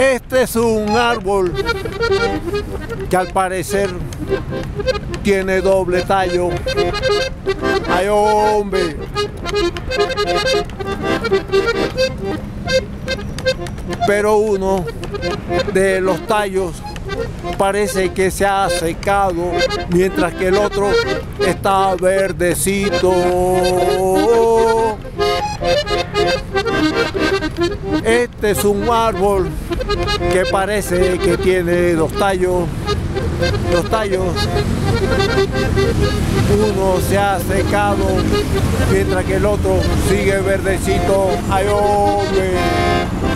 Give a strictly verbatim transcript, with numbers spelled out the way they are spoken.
Este es un árbol que al parecer tiene doble tallo. ¡Ay, hombre! Pero uno de los tallos parece que se ha secado, mientras que el otro está verdecito. Este es un árbol que parece que tiene dos tallos. Los tallos, uno se ha secado, mientras que el otro sigue verdecito. ¡Ay, hombre!